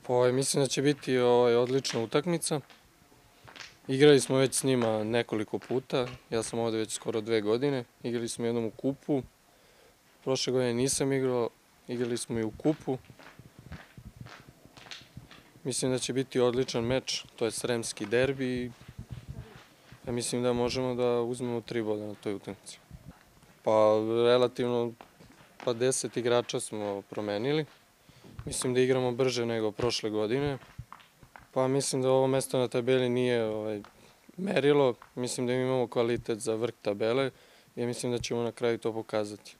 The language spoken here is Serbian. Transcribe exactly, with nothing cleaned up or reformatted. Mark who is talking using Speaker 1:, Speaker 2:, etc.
Speaker 1: Pa, mislim da će biti ovaj, odlična utakmica. Igrali smo već s njima nekoliko puta, ja sam ovde već skoro dve godine. Igrali smo jednom u kupu, prošle godine nisam igrao, igrali smo i u kupu. Mislim da će biti odličan meč, to je sremski derbi. Ja mislim da možemo da uzmemo tri boda na toj utakmici. Pa, relativno, pa deset igrača smo promenili. Mislim da igramo brže nego prošle godine. Pa mislim da ovo mesto na tabeli nije ovaj, merilo. Mislim da imamo kvalitet za vrh tabele i mislim da ćemo na kraju to pokazati.